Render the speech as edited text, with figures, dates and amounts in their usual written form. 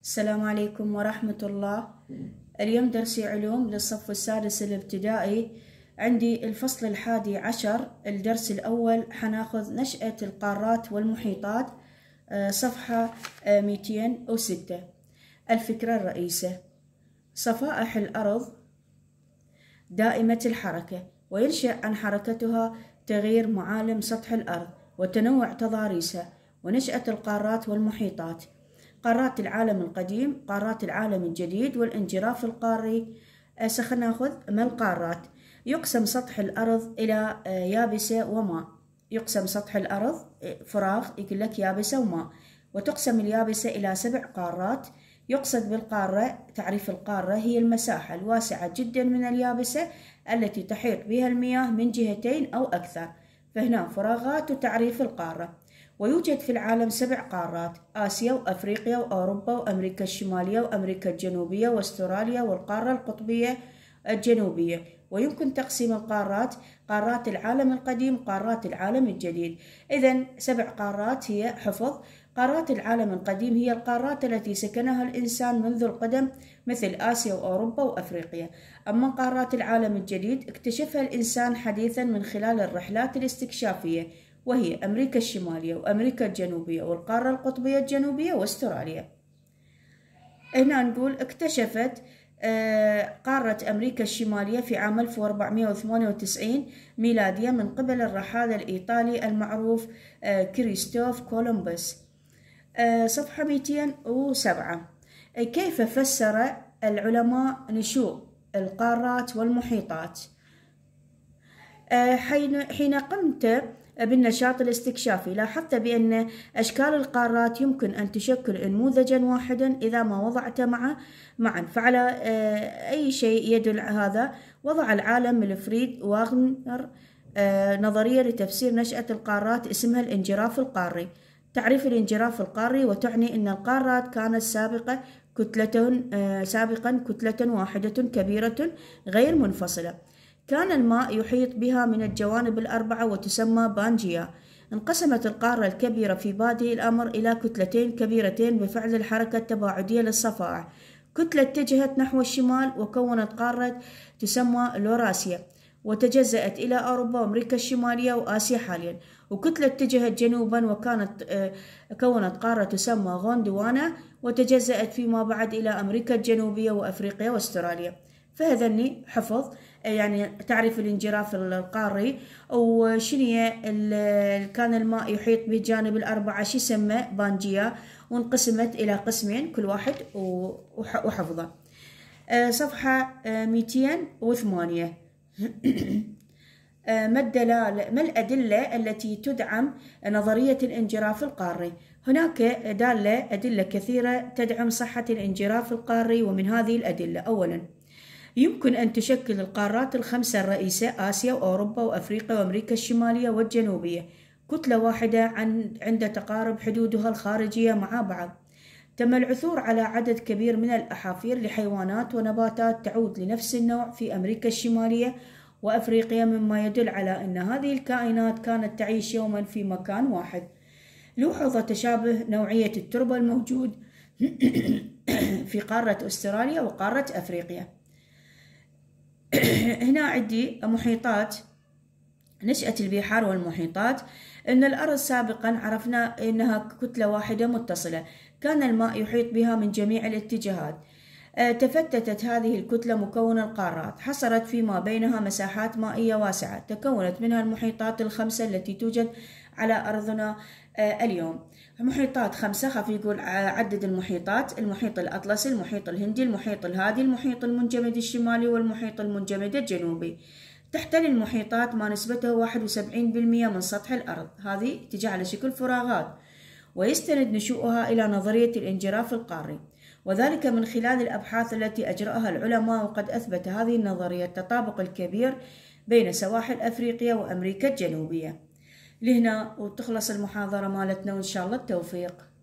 السلام عليكم ورحمة الله. اليوم درسي علوم للصف السادس الابتدائي. عندي الفصل 11. الدرس الأول حناخذ نشأة القارات والمحيطات، صفحة 206. الفكرة الرئيسة: صفائح الأرض دائمة الحركة، وينشأ عن حركتها تغيير معالم سطح الأرض وتنوع تضاريسها، ونشأة القارات والمحيطات. قارات العالم القديم، قارات العالم الجديد، والانجراف القاري. سناخذ ما القارات. يقسم سطح الأرض إلى يابسة وماء. يقسم سطح الأرض فراغ، يقول لك يابسة وماء. وتقسم اليابسة إلى 7 قارات. يقصد بالقارة، تعريف القارة هي المساحة الواسعة جدا من اليابسة التي تحيط بها المياه من جهتين أو أكثر. فهنا فراغات وتعريف القارة. ويوجد في العالم 7 قارات: آسيا وأفريقيا وأوروبا وأمريكا الشمالية وأمريكا الجنوبية وأستراليا والقارة القطبية الجنوبية. ويمكن تقسيم القارات: قارات العالم القديم، قارات العالم الجديد. إذن 7 قارات هي حفظ. قارات العالم القديم هي القارات التي سكنها الإنسان منذ القدم، مثل آسيا وأوروبا وأفريقيا. أما قارات العالم الجديد اكتشفها الإنسان حديثا من خلال الرحلات الاستكشافية، وهي أمريكا الشمالية وأمريكا الجنوبية والقارة القطبية الجنوبية وأستراليا. هنا نقول اكتشفت قارة أمريكا الشمالية في عام 1498 ميلادية من قبل الرحالة الإيطالي المعروف كريستوف كولومبوس. صفحة 207. كيف فسر العلماء نشوء القارات والمحيطات؟ حين قمت بالنشاط الاستكشافي لاحظت بأن أشكال القارات يمكن أن تشكل نموذجا واحدا إذا ما وضعت معا. فعلى أي شيء يدل هذا؟ وضع العالم الفريد واغنر نظرية لتفسير نشأة القارات اسمها الانجراف القاري. تعريف الانجراف القاري: وتعني أن القارات كانت سابقا كتلة واحدة كبيرة غير منفصلة. كان الماء يحيط بها من الجوانب الأربعة وتسمى بانجيا. انقسمت القارة الكبيرة في بادئ الأمر إلى كتلتين كبيرتين بفعل الحركة التباعدية للصفائح. كتلة اتجهت نحو الشمال وكونت قارة تسمى لوراسيا، وتجزأت إلى أوروبا وأمريكا الشمالية وآسيا حاليا. وكتلة اتجهت جنوبا كونت قارة تسمى غوندوانا، وتجزأت فيما بعد إلى أمريكا الجنوبية وأفريقيا وأستراليا. فهذني حفظ يعني تعرف الانجراف القاري، وشنية كان الماء يحيط بالجانب الأربعة شو يسمى بانجيا، وانقسمت إلى قسمين كل واحد وحفظه. صفحة 208. ما الأدلة التي تدعم نظرية الانجراف القاري؟ هناك أدلة كثيرة تدعم صحة الانجراف القاري، ومن هذه الأدلة: أولا، يمكن أن تشكل القارات الخمسة الرئيسة آسيا وأوروبا وأفريقيا وأمريكا الشمالية والجنوبية كتلة واحدة عند تقارب حدودها الخارجية مع بعض. تم العثور على عدد كبير من الأحافير لحيوانات ونباتات تعود لنفس النوع في أمريكا الشمالية وأفريقيا، مما يدل على أن هذه الكائنات كانت تعيش يوما في مكان واحد. لوحظ تشابه نوعية التربة الموجود في قارة أستراليا وقارة أفريقيا. هنا عندي محيطات، نشأة البحار والمحيطات. أن الأرض سابقا عرفنا أنها كتلة واحدة متصلة، كان الماء يحيط بها من جميع الاتجاهات. تفتتت هذه الكتلة مكونة القارات، حصلت فيما بينها مساحات مائية واسعة، تكونت منها المحيطات الخمسة التي توجد على أرضنا اليوم. محيطات 5، خاف يقول عدد المحيطات: المحيط الأطلسي، المحيط الهندي، المحيط الهادي، المحيط المنجمد الشمالي، والمحيط المنجمد الجنوبي. تحتل المحيطات ما نسبته 71% من سطح الأرض، هذه تجي على شكل فراغات، ويستند نشوءها إلى نظرية الانجراف القاري، وذلك من خلال الأبحاث التي أجرأها العلماء. وقد أثبت هذه النظرية التطابق الكبير بين سواحل أفريقيا وأمريكا الجنوبية. لهنا وتخلص المحاضرة مالتنا، وإن شاء الله التوفيق.